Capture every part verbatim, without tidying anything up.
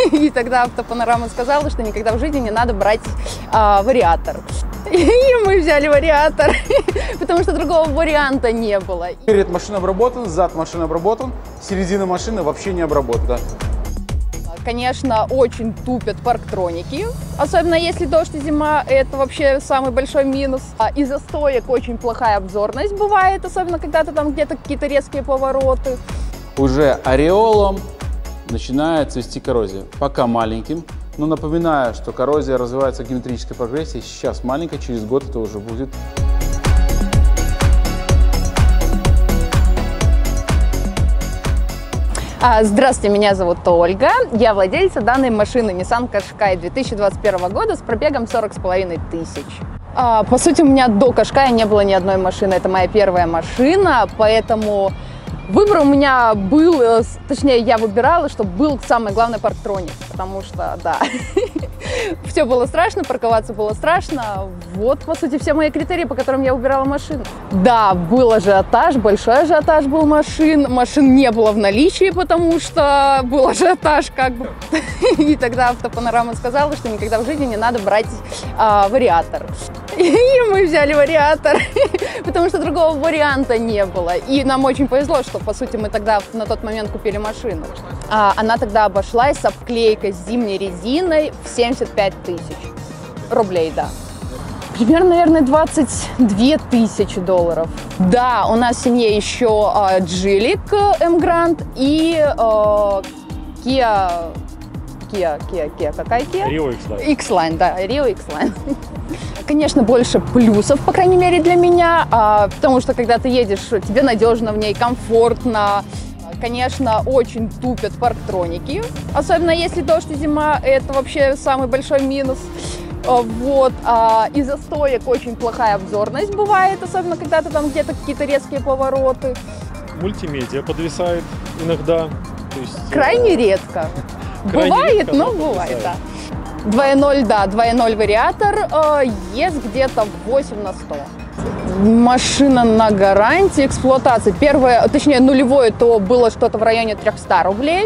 И тогда Автопанорама сказала, что никогда в жизни не надо брать а, вариатор. И мы взяли вариатор, потому что другого варианта не было. Перед машиной обработан, зад машины обработан, середина машины вообще не обработана. Конечно, очень тупят парктроники, особенно если дождь и зима, это вообще самый большой минус. Из-за стоек очень плохая обзорность бывает, особенно когда ты там где-то какие-то резкие повороты. Уже ореолом начинает цвести коррозия, пока маленьким. Но напоминаю, что коррозия развивается в геометрической прогрессии, сейчас маленькая, через год это уже будет. Здравствуйте, меня зовут Ольга, я владелица данной машины Nissan Qashqai две тысячи двадцать первого года с пробегом сорок с половиной тысяч. По сути, у меня до Qashqai не было ни одной машины, это моя первая машина, поэтому выбор у меня был, точнее, я выбирала, чтобы был самый главный парктроник, потому что, да, все было страшно, парковаться было страшно. Вот, по сути, все мои критерии, по которым я выбирала машину. Да, был ажиотаж, большой ажиотаж был машин. Машин не было в наличии, потому что был ажиотаж, как бы. И тогда Автопанорама сказала, что никогда в жизни не надо брать а, вариатор. И мы взяли вариатор, потому что другого варианта не было. И нам очень повезло, что, по сути, мы тогда на тот момент купили машину. А, она тогда обошлась с обклейкой с зимней резиной в семьдесят пять тысяч рублей, да. Примерно, наверное, двадцать две тысячи долларов. Да, у нас в семье еще а, Джилик M-Grand и а, Kia, Kia, Kia, Kia, какая Kia? Rio X-Line. X-Line, да, Rio X-Line. Конечно, больше плюсов, по крайней мере, для меня, а, потому что, когда ты едешь, тебе надежно в ней, комфортно. Конечно, очень тупят парктроники, особенно если дождь и зима, это вообще самый большой минус. Вот. А из-за стоек очень плохая обзорность бывает, особенно когда ты там где-то какие-то резкие повороты. Мультимедиа подвисает иногда. То есть, крайне редко. Крайне бывает, редко, но но бывает, подвисает. да. два ноль, да, два ноль вариатор, э, ест где-то восемь на сто. Машина на гарантии эксплуатации. Первое, точнее нулевое ТО было что-то в районе трёхсот рублей.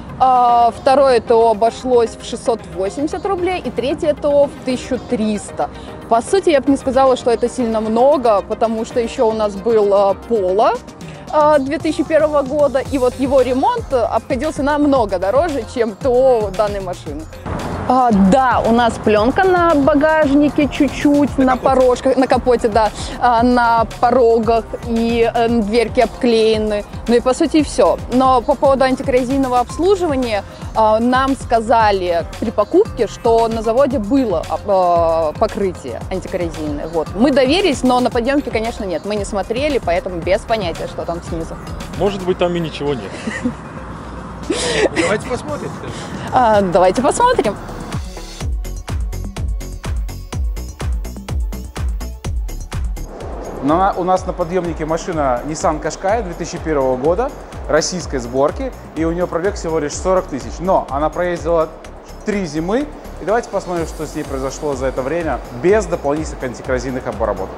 А, второе ТО обошлось в шестьсот восемьдесят рублей. И третье ТО в тысячу триста. По сути, я бы не сказала, что это сильно много, потому что еще у нас был а, Polo а, две тысячи первого года. И вот его ремонт обходился намного дороже, чем ТО данной машины. А, да, у нас пленка на багажнике чуть-чуть, на, на порожках, на капоте, да, а, на порогах, и э, дверки обклеены. Ну и по сути все. Но по поводу антикоррозийного обслуживания э, нам сказали при покупке, что на заводе было э, покрытие антикоррозийное. Вот. Мы доверились, но на подъемке, конечно, нет. Мы не смотрели, поэтому без понятия, что там снизу. Может быть, там и ничего нет. Давайте посмотрим. А, давайте посмотрим. На, у нас на подъемнике машина Nissan Qashqai две тысячи первого года, российской сборки, и у нее пробег всего лишь сорок тысяч. Но она проездила три зимы, и давайте посмотрим, что с ней произошло за это время без дополнительных антикоррозийных обработок.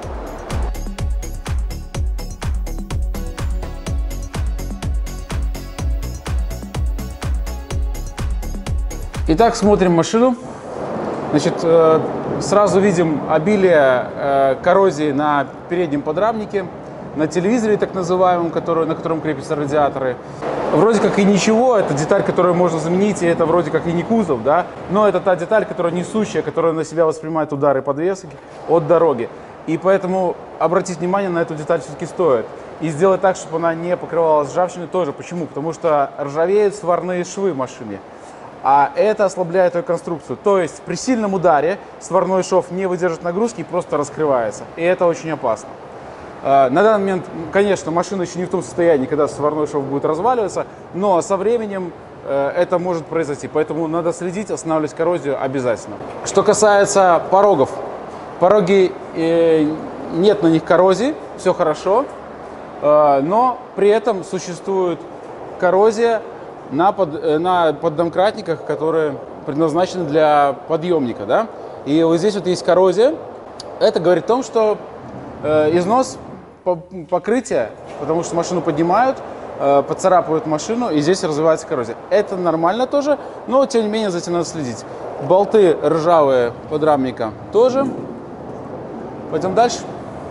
Итак, смотрим машину. Значит, э, сразу видим обилие э, коррозии на переднем подрамнике, на телевизоре так называемом, который, на котором крепятся радиаторы. Вроде как и ничего, это деталь, которую можно заменить, и это вроде как и не кузов, да, но это та деталь, которая несущая, которая на себя воспринимает удары подвески от дороги. И поэтому обратить внимание на эту деталь все-таки стоит. И сделать так, чтобы она не покрывалась ржавчиной тоже. Почему? Потому что ржавеют сварные швы в машине. А это ослабляет ее конструкцию. То есть при сильном ударе сварной шов не выдержит нагрузки и просто раскрывается. И это очень опасно. На данный момент, конечно, машина еще не в том состоянии, когда сварной шов будет разваливаться, но со временем это может произойти. Поэтому надо следить, останавливать коррозию обязательно. Что касается порогов. Пороги, нет на них коррозии, все хорошо, но при этом существует коррозия на, под, на поддомкратниках, которые предназначены для подъемника, да? И вот здесь вот есть коррозия. Это говорит о том, что э, износ покрытия, потому что машину поднимают, э, поцарапают машину, и здесь развивается коррозия. Это нормально тоже, но тем не менее за этим надо следить. Болты ржавые подрамника тоже. Пойдем дальше.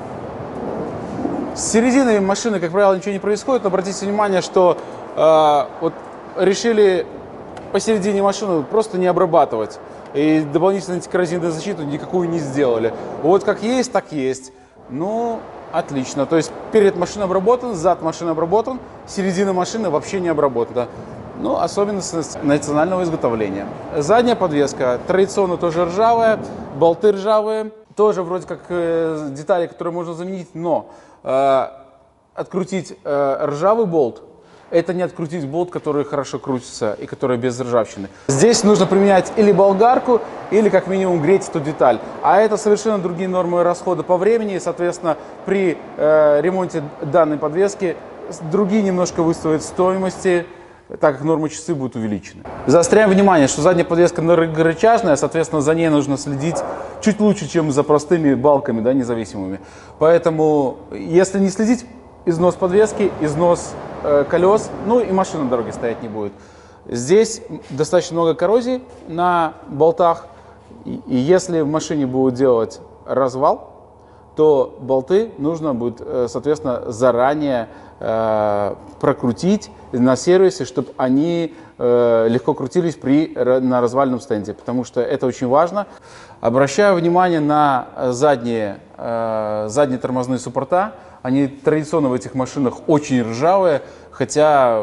С середины машины, как правило, ничего не происходит. Но обратите внимание, что э, вот решили посередине машины просто не обрабатывать. И дополнительную антикоррозийную защиту никакую не сделали. Вот как есть, так есть. Ну, отлично. То есть перед машиной обработан, зад машины обработан, середина машины вообще не обработана. Ну, особенность национального изготовления. Задняя подвеска традиционно тоже ржавая, болты ржавые. Тоже вроде как э, детали, которые можно заменить, но э, открутить э, ржавый болт — это не открутить болт, который хорошо крутится и который без ржавчины. Здесь нужно применять или болгарку, или как минимум греть эту деталь. А это совершенно другие нормы расхода по времени, и, соответственно, при э, ремонте данной подвески другие немножко выставят стоимости, так как нормы часы будут увеличены. Заостряем внимание, что задняя подвеска многорычажная, соответственно, за ней нужно следить чуть лучше, чем за простыми балками, да, независимыми. Поэтому, если не следить, износ подвески, износ э, колес, ну и машина на дороге стоять не будет. Здесь достаточно много коррозии на болтах, и, и если в машине будут делать развал, то болты нужно будет, соответственно, заранее э, прокрутить на сервисе, чтобы они э, легко крутились при, на развальном стенде, потому что это очень важно. Обращаю внимание на задние, э, задние тормозные суппорта. Они традиционно в этих машинах очень ржавые, хотя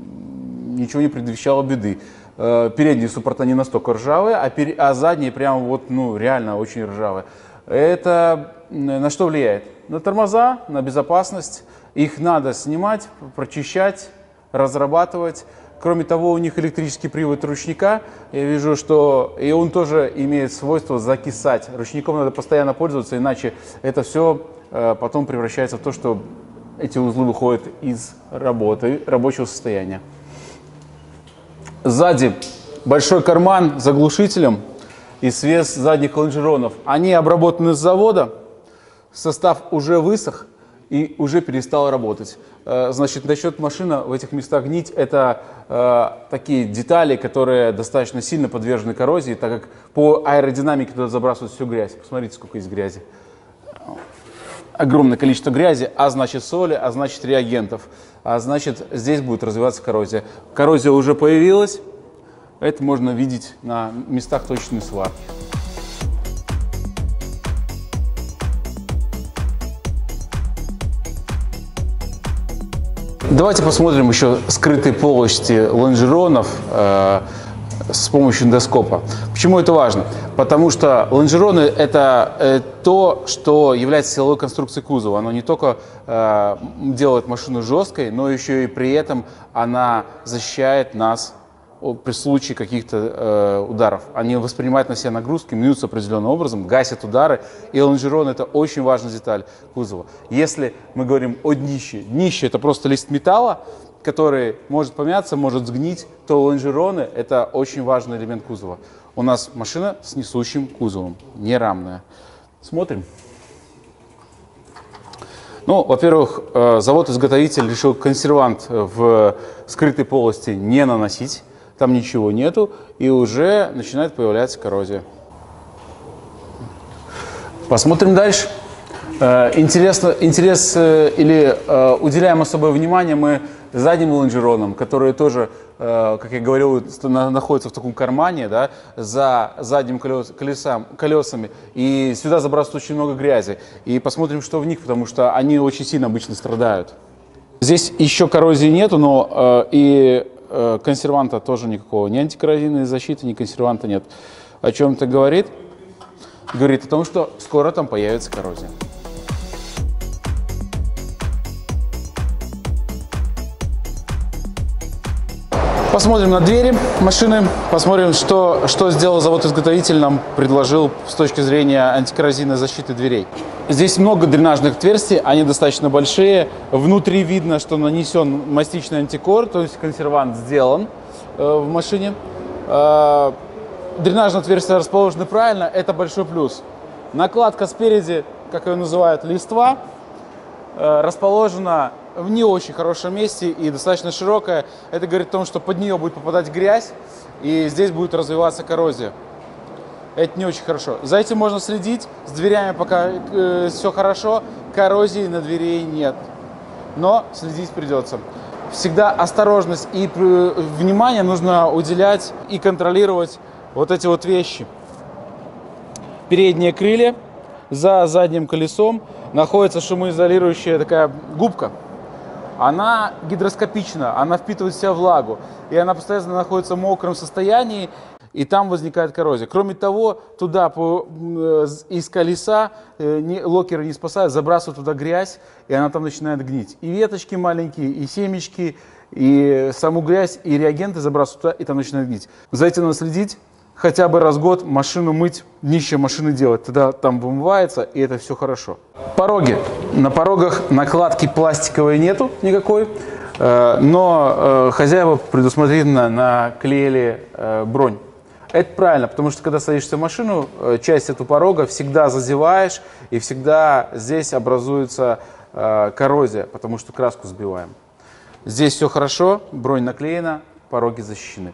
ничего не предвещало беды. Э, передние суппорта не настолько ржавые, а, пер... а задние прям вот, ну, реально очень ржавые. Это на что влияет? На тормоза, на безопасность. Их надо снимать, прочищать, разрабатывать. Кроме того, у них электрический привод ручника. Я вижу, что и он тоже имеет свойство закисать. Ручником надо постоянно пользоваться, иначе это все потом превращается в то, что эти узлы выходят из работы, рабочего состояния. Сзади большой карман с заглушителем и свес задних лонжеронов. Они обработаны с завода, состав уже высох и уже перестал работать. Значит, насчет машины в этих местах гнить, это э, такие детали, которые достаточно сильно подвержены коррозии, так как по аэродинамике туда забрасывают всю грязь. Посмотрите, сколько есть грязи. Огромное количество грязи, а значит соли, а значит реагентов, а значит здесь будет развиваться коррозия. Коррозия уже появилась. Это можно видеть на местах точечной сварки. Давайте посмотрим еще скрытые полости лонжеронов э, с помощью эндоскопа. Почему это важно? Потому что лонжероны – это э, то, что является силовой конструкцией кузова. Оно не только э, делает машину жесткой, но еще и при этом она защищает нас при случае каких-то э, ударов. Они воспринимают на себя нагрузки, мнутся определенным образом, гасят удары. И лонжерон – это очень важная деталь кузова. Если мы говорим о днище, днище – это просто лист металла, который может помяться, может сгнить, то лонжероны – это очень важный элемент кузова. У нас машина с несущим кузовом, не рамная. Смотрим. Ну, во-первых, завод-изготовитель решил консервант в скрытой полости не наносить. Там ничего нету, и уже начинает появляться коррозия. Посмотрим дальше. Интересно, интерес или уделяем особое внимание мы задним лонжеронам, которые тоже, как я говорил, находятся в таком кармане, да, за задним колес, колесам, колесами, и сюда забрасывают очень много грязи. И посмотрим, что в них, потому что они очень сильно обычно страдают. Здесь еще коррозии нету, но и консерванта тоже никакого, ни антикоррозийной защиты, ни консерванта нет. О чем это говорит? Говорит о том, что скоро там появится коррозия. Посмотрим на двери машины, посмотрим, что, что сделал завод-изготовитель, нам предложил с точки зрения антикоррозийной защиты дверей. Здесь много дренажных отверстий, они достаточно большие. Внутри видно, что нанесен мастичный антикор, то есть консервант сделан э, в машине. Э, дренажные отверстия расположены правильно, это большой плюс. Накладка спереди, как ее называют, листва. э, расположена в не очень хорошем месте и достаточно широкая. Это говорит о том, что под нее будет попадать грязь, и здесь будет развиваться коррозия. Это не очень хорошо. За этим можно следить. С дверями пока э, все хорошо, коррозии на дверей нет. Но следить придется. Всегда осторожность и э, внимание нужно уделять и контролировать вот эти вот вещи. Передние крылья, за задним колесом находится шумоизолирующая такая губка. Она гидроскопична, она впитывает в себя влагу, и она постоянно находится в мокром состоянии, и там возникает коррозия. Кроме того, туда по, э, из колеса э, не, локеры не спасают, забрасывают туда грязь, и она там начинает гнить. И веточки маленькие, и семечки, и саму грязь, и реагенты забрасывают туда, и там начинает гнить. За этим надо следить. Хотя бы раз в год машину мыть, днище машины делать, тогда там вымывается, и это все хорошо. Пороги. На порогах накладки пластиковой нету никакой, но хозяева предусмотрительно наклеили бронь. Это правильно, потому что когда садишься в машину, часть этого порога всегда зазеваешь, и всегда здесь образуется коррозия, потому что краску сбиваем. Здесь все хорошо, бронь наклеена, пороги защищены.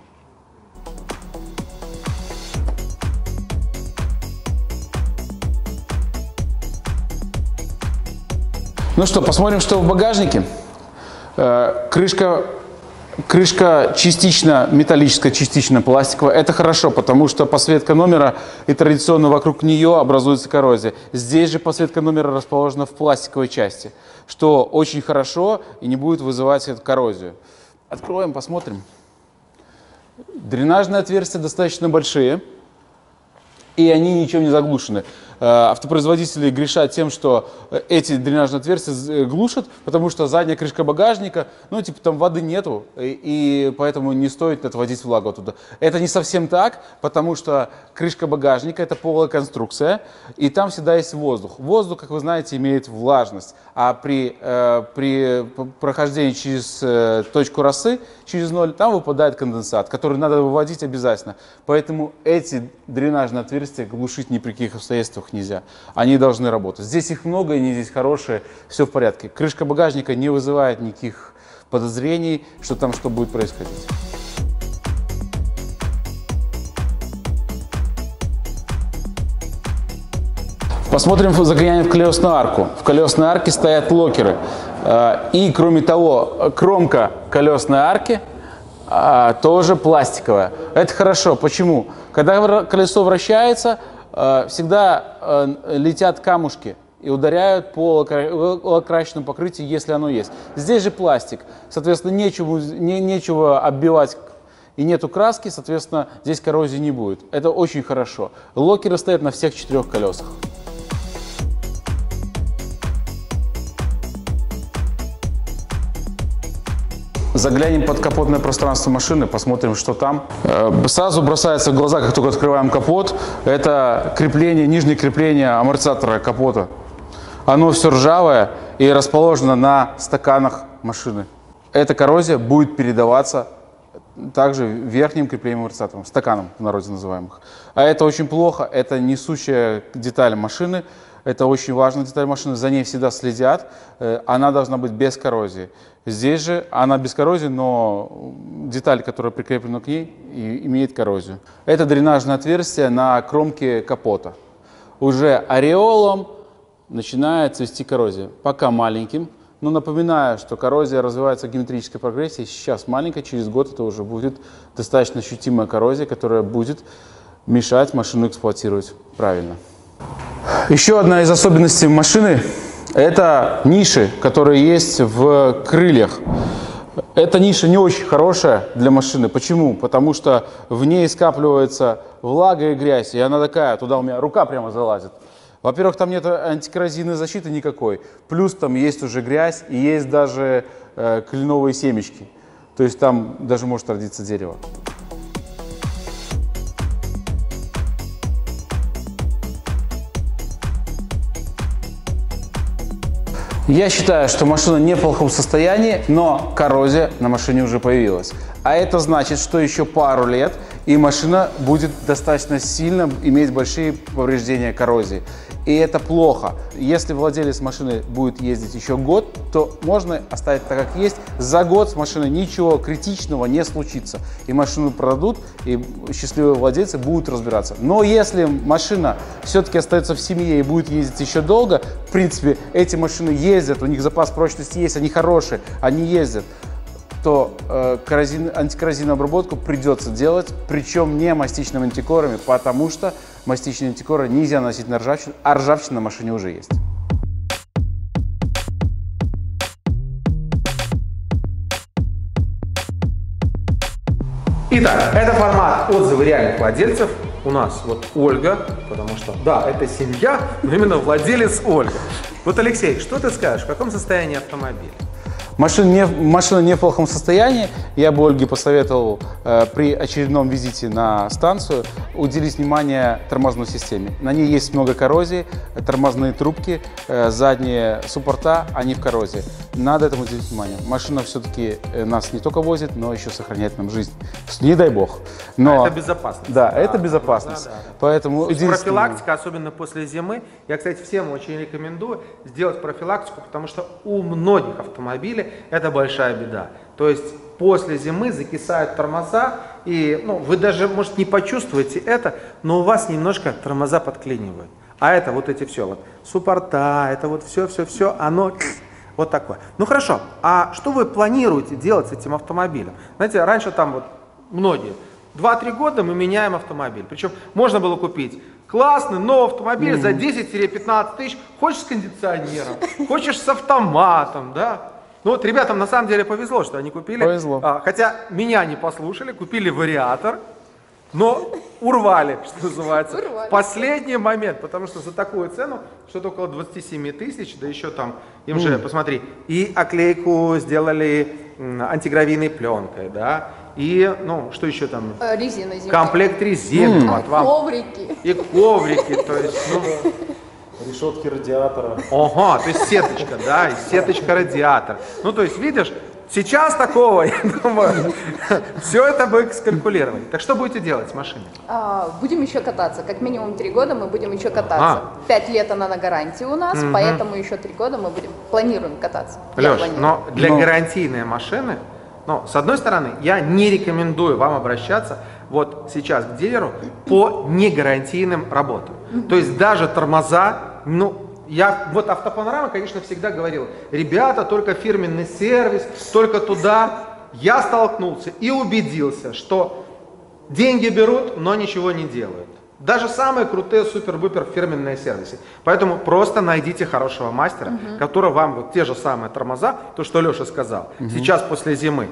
Ну что, посмотрим, что в багажнике. Э, крышка, крышка частично металлическая, частично пластиковая. Это хорошо, потому что подсветка номера и традиционно вокруг нее образуется коррозия. Здесь же подсветка номера расположена в пластиковой части, что очень хорошо и не будет вызывать эту коррозию. Откроем, посмотрим. Дренажные отверстия достаточно большие, и они ничем не заглушены. Автопроизводители грешат тем, что эти дренажные отверстия глушат, потому что задняя крышка багажника, ну, типа, там воды нету, и, и поэтому не стоит отводить влагу оттуда. Это не совсем так, потому что крышка багажника – это полая конструкция, и там всегда есть воздух. Воздух, как вы знаете, имеет влажность, а при, э, при прохождении через э, точку росы, через ноль, там выпадает конденсат, который надо выводить обязательно. Поэтому эти дренажные отверстия глушить ни при каких обстоятельствах нельзя. Они должны работать. Здесь их много, они здесь хорошие, все в порядке. Крышка багажника не вызывает никаких подозрений, что там что будет происходить. Посмотрим заглянем в колесную арку. В колесной арке стоят локеры. И, кроме того, кромка колесной арки тоже пластиковая. Это хорошо. Почему? Когда колесо вращается, всегда летят камушки и ударяют по лакрасочному покрытию, если оно есть. Здесь же пластик. Соответственно, нечего, не, нечего оббивать. И нету краски, соответственно, здесь коррозии не будет. Это очень хорошо. Локеры стоят на всех четырех колесах. Заглянем под капотное пространство машины, посмотрим, что там. Сразу бросается в глаза, как только открываем капот, это крепление, нижнее крепление амортизатора капота. Оно все ржавое и расположено на стаканах машины. Эта коррозия будет передаваться также верхним креплением амортизатором, стаканом в народе называемых. А это очень плохо, это несущая деталь машины. Это очень важная деталь машины, за ней всегда следят, она должна быть без коррозии. Здесь же она без коррозии, но деталь, которая прикреплена к ней, имеет коррозию. Это дренажное отверстие на кромке капота. Уже ореолом начинает цвести коррозия, пока маленьким. Но напоминаю, что коррозия развивается в геометрической прогрессии, сейчас маленькая, через год это уже будет достаточно ощутимая коррозия, которая будет мешать машину эксплуатировать правильно. Еще одна из особенностей машины – это ниши, которые есть в крыльях. Эта ниша не очень хорошая для машины. Почему? Потому что в ней скапливается влага и грязь, и она такая, туда у меня рука прямо залазит. Во-первых, там нет антикоррозийной защиты никакой, плюс там есть уже грязь и есть даже э, кленовые семечки. То есть там даже может родиться дерево. Я считаю, что машина не в плохом состоянии, но коррозия на машине уже появилась. А это значит, что еще пару лет и машина будет достаточно сильно иметь большие повреждения коррозии. И это плохо. Если владелец машины будет ездить еще год, то можно оставить так, как есть. За год с машиной ничего критичного не случится. И машину продадут, и счастливые владельцы будут разбираться. Но если машина все-таки остается в семье и будет ездить еще долго, в принципе, эти машины ездят, у них запас прочности есть, они хорошие, они ездят, то э, коррозин, антикоррозийную обработку придется делать, причем не мастичными антикорами, потому что мастичные антикоры нельзя носить на ржавчину, а ржавчина на машине уже есть. Итак, это формат отзывы реальных владельцев. У нас вот Ольга, потому что, да, это семья, но именно владелец Ольга. Вот, Алексей, что ты скажешь, в каком состоянии автомобиль? Машина не, машина не в плохом состоянии. Я бы Ольге посоветовал э, при очередном визите на станцию уделить внимание тормозной системе. На ней есть много коррозии, тормозные трубки, э, задние суппорта, они в коррозии. Надо этому уделить внимание. Машина все-таки нас не только возит, но еще сохраняет нам жизнь. Не дай бог. Но, а это безопасность. Да, да, это безопасность. Да, да, да. Поэтому профилактика, особенно после зимы. Я, кстати, всем очень рекомендую сделать профилактику, потому что у многих автомобилей это большая беда. То есть после зимы закисают тормоза, и ну, вы даже, может, не почувствуете это, но у вас немножко тормоза подклинивают. А это вот эти все, вот суппорта, это вот все-все-все, оно вот такое. Ну хорошо, а что вы планируете делать с этим автомобилем? Знаете, раньше там вот многие, два-три года мы меняем автомобиль. Причем можно было купить классный новый автомобиль mm-hmm. за десять-пятнадцать тысяч, хочешь с кондиционером, хочешь с автоматом, да? Ну вот ребятам на самом деле повезло, что они купили, повезло. А, хотя меня не послушали, купили вариатор, но урвали, что называется, урвали. В последний момент, потому что за такую цену, что-то около двадцати семи тысяч, да еще там, им mm. же, посмотри, и оклейку сделали антигравийной пленкой, да, и, ну, что еще там? Резина зимняя. Комплект резины. Mm. Вот, вам. Коврики. И коврики, то есть, ну... Решетки радиатора. Ага, то есть сеточка, да, и сеточка радиатор. Ну, то есть, видишь, сейчас такого, я думаю, все это вы скалькулировали. Так что будете делать с машиной? А, будем еще кататься. Как минимум три года мы будем еще кататься. А. Пять лет она на гарантии у нас, угу. поэтому еще три года мы будем планируем кататься. Леш, но для но... гарантийной машины, ну, с одной стороны, я не рекомендую вам обращаться вот сейчас к дилеру по негарантийным работам. Mm-hmm. То есть даже тормоза, ну, я, вот Автопанорама, конечно, всегда говорил, ребята, только фирменный сервис, только туда. Я столкнулся и убедился, что деньги берут, но ничего не делают. Даже самые крутые супер-бупер фирменные сервисы. Поэтому просто найдите хорошего мастера, uh-huh. который вам вот те же самые тормоза, то, что Леша сказал, uh-huh. сейчас после зимы,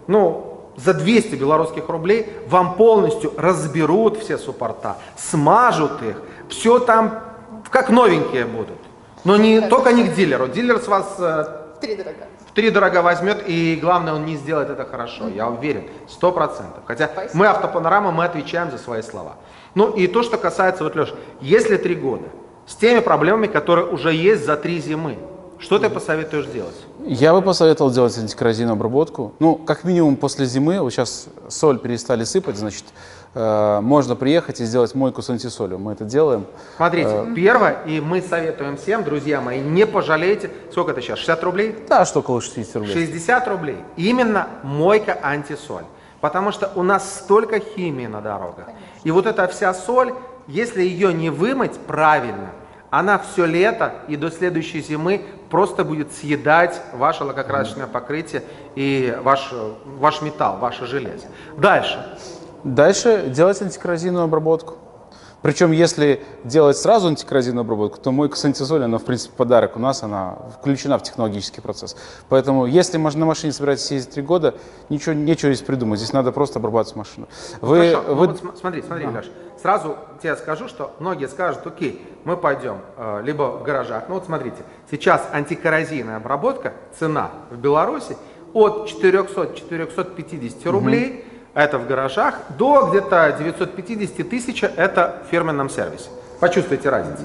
ну, за двести белорусских рублей вам полностью разберут все суппорта, смажут их, все там как новенькие будут. Но не так, только не к дилеру. Дилер с вас втридорога. Втридорога возьмет, и главное, он не сделает это хорошо, uh-huh. я уверен, сто процентов. Хотя Спасибо. Мы, Автопанорама, мы отвечаем за свои слова. Ну и то, что касается, вот, Леш, если три года, с теми проблемами, которые уже есть за три зимы, что ты посоветуешь делать? Я бы посоветовал делать антикоррозийную обработку. Ну, как минимум после зимы, вот сейчас соль перестали сыпать, значит, э, можно приехать и сделать мойку с антисолью. Мы это делаем. Смотрите, э, первое, и мы советуем всем, друзья мои, не пожалейте, сколько это сейчас, шестьдесят рублей? Да, что около шестидесяти рублей. шестьдесят рублей. Именно мойка антисоль. Потому что у нас столько химии на дорогах. Конечно. И вот эта вся соль, если ее не вымыть правильно, она все лето и до следующей зимы просто будет съедать ваше лакокрасочное покрытие и ваш, ваш металл, ваше железо. Дальше. Дальше делать антикоррозийную обработку. Причем, если делать сразу антикоррозийную обработку, то мойка с антисолью, она, в принципе, подарок у нас, она включена в технологический процесс. Поэтому, если на машине собираетесь ездить три года, ничего, нечего здесь придумать, здесь надо просто обрабатывать машину. Вы, Хорошо, вы... ну вот смотри, смотри, да. Леш, сразу тебе скажу, что многие скажут, окей, мы пойдем э, либо в гаражах, ну вот смотрите, сейчас антикоррозийная обработка, цена в Беларуси от четырёхсот — четырёхсот пятидесяти рублей, угу. Это в гаражах, до где-то девятисот пятидесяти тысяч это в фирменном сервисе. Почувствуйте разницу.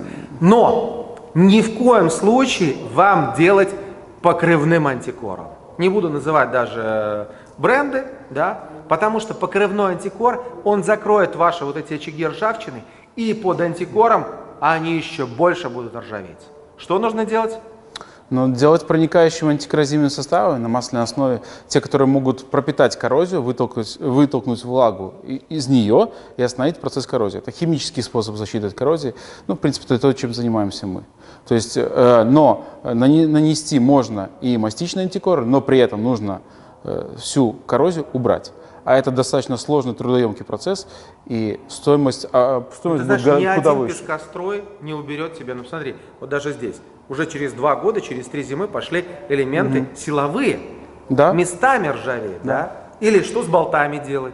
Но ни в коем случае вам делать покрывным антикором. Не буду называть даже бренды, да, потому что покрывной антикор, он закроет ваши вот эти очаги ржавчины, и под антикором они еще больше будут ржаветь. Что нужно делать? Но делать проникающими антикоррозийными составами на масляной основе, те, которые могут пропитать коррозию, вытолкнуть, вытолкнуть влагу из нее и остановить процесс коррозии. Это химический способ защиты от коррозии. Ну, в принципе, это то, чем занимаемся мы. То есть, э, но нанести можно и мастичный антикор, но при этом нужно э, всю коррозию убрать. А это достаточно сложный, трудоемкий процесс, и стоимость, а, стоимость Ты знаешь, будет ни куда один выше. пескострой не уберет тебя. Ну, смотри, вот даже здесь. Уже через два года, через три зимы пошли элементы угу. силовые. Да? Местами ржавеет, да. Да? Или что с болтами делать?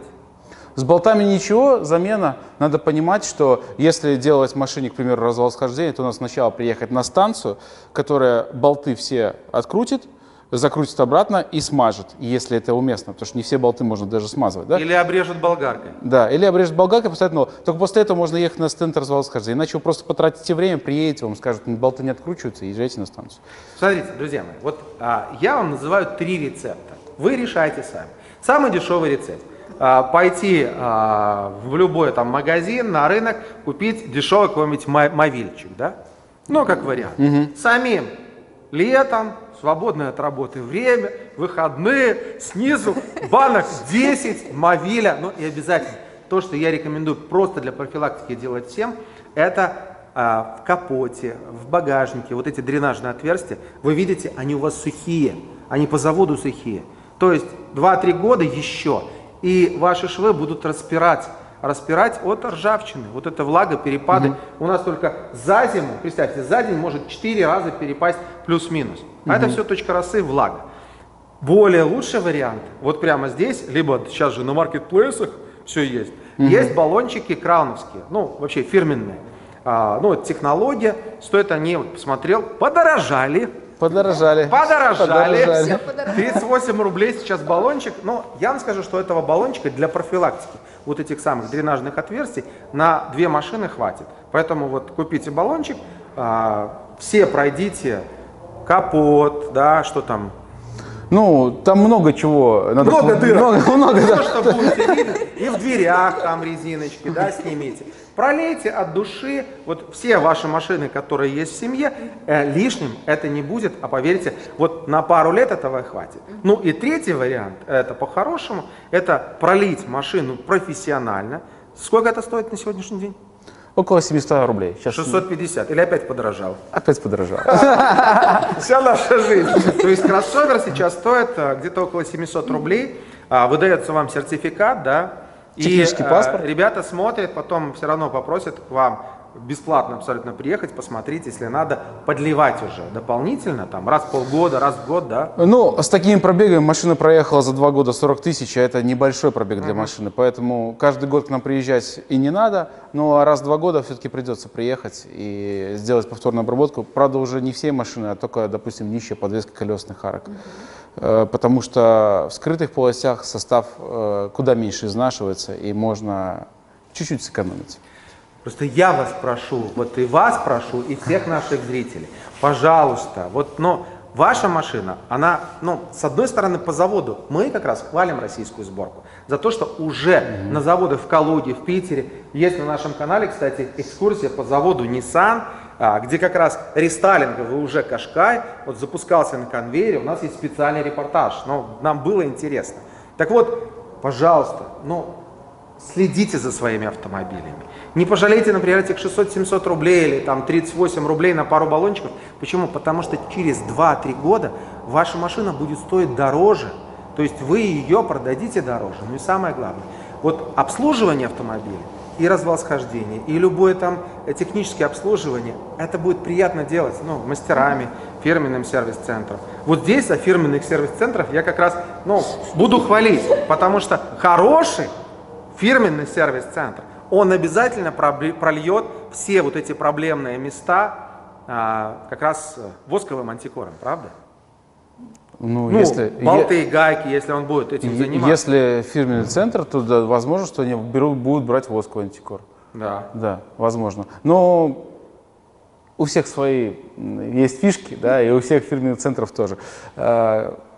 С болтами ничего, замена. Надо понимать, что если делать в машине, к примеру, развал схождения, то надо сначала приехать на станцию, которая болты все открутит, закрутит обратно и смажет, если это уместно, потому что не все болты можно даже смазывать. Да? Или обрежет болгаркой. Да, или обрежет болгаркой, поставить новую. Только после этого можно ехать на стенд развала схождения. Иначе вы просто потратите время, приедете, вам скажут, болты не откручиваются, и езжайте на станцию. Смотрите, друзья мои, вот а, я вам называю три рецепта. Вы решайте сами. Самый дешевый рецепт. А, пойти а, в любой там магазин, на рынок, купить дешевый какой-нибудь мовильчик, да? Ну, как вариант. Угу. Самим летом, свободное от работы время, выходные, снизу банок десять мовиля. Ну и обязательно то, что я рекомендую просто для профилактики делать всем, это а, в капоте, в багажнике, вот эти дренажные отверстия, вы видите, они у вас сухие, они по заводу сухие. То есть два-три года еще, и ваши швы будут распирать. распирать от ржавчины. Вот эта влага, перепады. Mm-hmm. У нас только за зиму, представьте, за день может четыре раза перепасть плюс-минус. А mm-hmm. это все точка росы, влага. Более лучший вариант, вот прямо здесь, либо сейчас же на маркетплейсах все есть, mm-hmm. есть баллончики крауновские, ну вообще фирменные. А, ну технология, стоят они, вот посмотрел, подорожали. Подорожали. Подорожали. Подорожали. тридцать восемь рублей сейчас баллончик. Но я вам скажу, что этого баллончика для профилактики вот этих самых дренажных отверстий на две машины хватит. Поэтому вот купите баллончик, а, все пройдите, капот, да, что там. Ну, там много чего. Надо много дырок. Много, много, ну, да. что будете видеть. И в дверях там резиночки, да, снимите. Пролейте от души, вот все ваши машины, которые есть в семье, э, лишним это не будет, а поверьте, вот на пару лет этого хватит. Ну и третий вариант, это по-хорошему, это пролить машину профессионально. Сколько это стоит на сегодняшний день? Около семисот рублей. Сейчас... шестьсот пятьдесят. Или опять подорожал? Опять подорожал. Вся наша жизнь. То есть кроссовер сейчас стоит где-то около семисот рублей. Выдается вам сертификат, да. Технический и, паспорт. Э, ребята смотрят, потом все равно попросят к вам бесплатно абсолютно приехать, посмотреть, если надо, подливать уже дополнительно, там, раз в полгода, раз в год, да? Ну, с такими пробегами машина проехала за два года сорок тысяч, а это небольшой пробег для uh-huh. машины, поэтому каждый год к нам приезжать и не надо, но раз в два года все-таки придется приехать и сделать повторную обработку. Правда, уже не все машины, а только, допустим, нищая подвеска колесных арок. Uh-huh. Потому что в скрытых полостях состав куда меньше изнашивается, и можно чуть-чуть сэкономить. Просто я вас прошу, вот и вас прошу, и всех наших зрителей, пожалуйста, вот, но ваша машина, она, ну, с одной стороны, по заводу, мы как раз хвалим российскую сборку за то, что уже mm-hmm. на заводах в Калуге, в Питере, есть на нашем канале, кстати, экскурсия по заводу Nissan, где как раз рестайлинговый уже Qashqai вот запускался на конвейере, у нас есть специальный репортаж, но нам было интересно. Так вот, пожалуйста, ну, следите за своими автомобилями. Не пожалейте, например, этих шестьсот-семьсот рублей или там тридцать восемь рублей на пару баллончиков. Почему? Потому что через два-три года ваша машина будет стоить дороже. То есть вы ее продадите дороже. Ну и самое главное, вот обслуживание автомобиля и развал схождения, и любое там техническое обслуживание, это будет приятно делать, ну, мастерами, фирменным сервис-центром. Вот здесь о фирменных сервис-центрах я как раз, ну, буду хвалить, потому что хороший фирменный сервис-центр, он обязательно прольет все вот эти проблемные места а, как раз восковым антикором, правда? Ну, ну если, болты и гайки, если он будет этим заниматься. Если фирменный центр, то да, возможно, что они берут, будут брать восковый антикор. Да. Да, возможно. Но у всех свои есть фишки, да, и у всех фирменных центров тоже.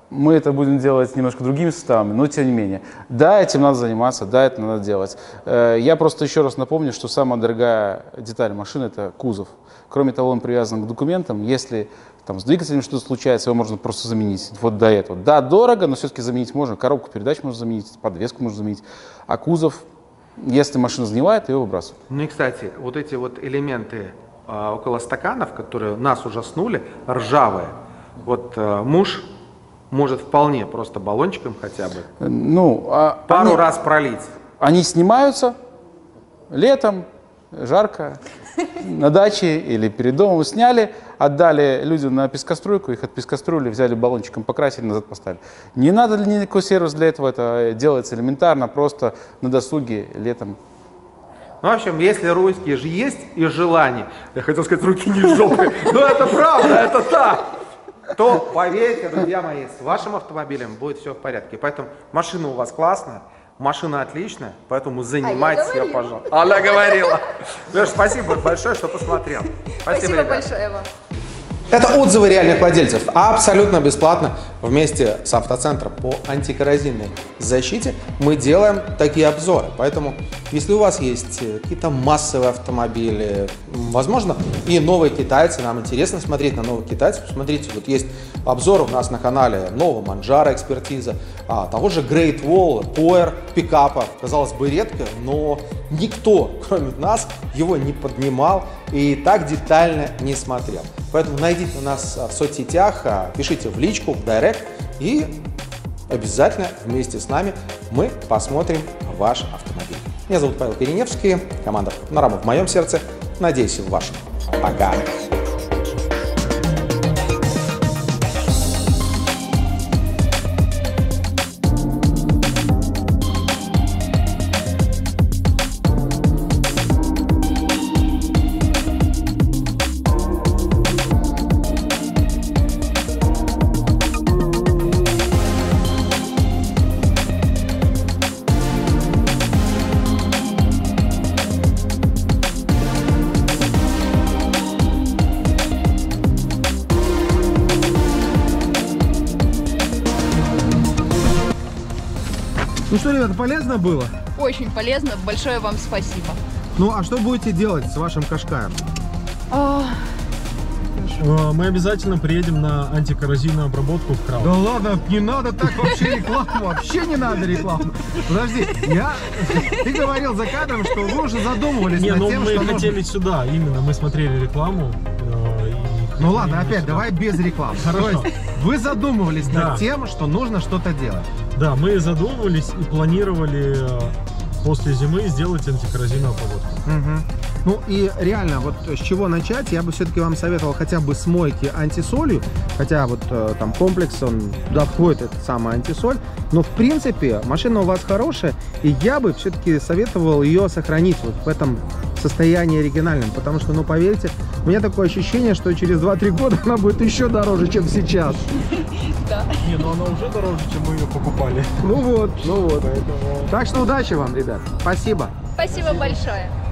мы это будем делать немножко другими составами, но тем не менее. Да, этим надо заниматься, да, это надо делать. Я просто еще раз напомню, что самая дорогая деталь машины – это кузов. Кроме того, он привязан к документам. Если там с двигателем что-то случается, его можно просто заменить. Вот до этого. Да, дорого, но все-таки заменить можно. Коробку передач можно заменить, подвеску можно заменить. А кузов, если машина сгнивает, ее выбрасывают. Ну и, кстати, вот эти вот элементы а, около стаканов, которые нас ужаснули, ржавые. Вот а, муж может вполне просто баллончиком хотя бы ну, а пару они, раз пролить. Они снимаются летом, жарко, на даче или перед домом сняли, отдали людям на пескоструйку, их отпескоструили, взяли баллончиком, покрасили, назад поставили. Не надо никакой сервис для этого, это делается элементарно, просто на досуге летом. Ну, в общем, если русские же есть и желание, я хотел сказать, руки не жопы, но это правда, это так, то поверьте, друзья мои, с вашим автомобилем будет все в порядке. Поэтому машина у вас классная, машина отличная, поэтому занимайтесь ее, пожалуйста. Она говорила. Леш, спасибо большое, что посмотрел. Спасибо, спасибо большое вам. Это отзывы реальных владельцев. Абсолютно бесплатно вместе с автоцентром по антикоррозийной защите мы делаем такие обзоры. Поэтому, если у вас есть какие-то массовые автомобили, возможно, и новые китайцы, нам интересно смотреть на новых китайцев. Смотрите, вот есть обзор у нас на канале нового Манджаро экспертиза, а, того же Great Wall, Power пикапа. Казалось бы, редко, но никто, кроме нас, его не поднимал и так детально не смотрел. Поэтому найдите нас в соцсетях, пишите в личку, в директ, и обязательно вместе с нами мы посмотрим ваш автомобиль. Меня зовут Павел Переневский, команда «Панорама» в моем сердце, надеюсь, в вашем. Пока! Ну что, ребята, полезно было? Очень полезно, большое вам спасибо. Ну, а что будете делать с вашим Кашкаем? А... Мы обязательно приедем на антикоррозийную обработку в Крау. Да ладно, не надо так вообще рекламу, вообще не надо рекламу. Подожди, я... Ты говорил за кадром, что вы уже задумывались не, над ну тем, мы что хотели нужно... сюда, именно, мы смотрели рекламу. Э, и ну ладно, опять, сюда. давай без рекламы. Хорошо. То есть вы задумывались да. над тем, что нужно что-то делать. Да, мы задумывались и планировали после зимы сделать антикоррозийную обработку. Угу. Ну и реально, вот с чего начать, я бы все-таки вам советовал хотя бы с мойки антисолью, хотя вот э, там комплекс, он туда входит, этот самый антисоль, но в принципе машина у вас хорошая, и я бы все-таки советовал ее сохранить вот в этом состоянии оригинальном, потому что, ну поверьте, у меня такое ощущение, что через два-три года она будет еще дороже, чем сейчас. Да. Не, ну она уже дороже, чем мы ее покупали. Ну вот, ну вот. Поэтому... Так что удачи вам, ребят. Спасибо. Спасибо большое.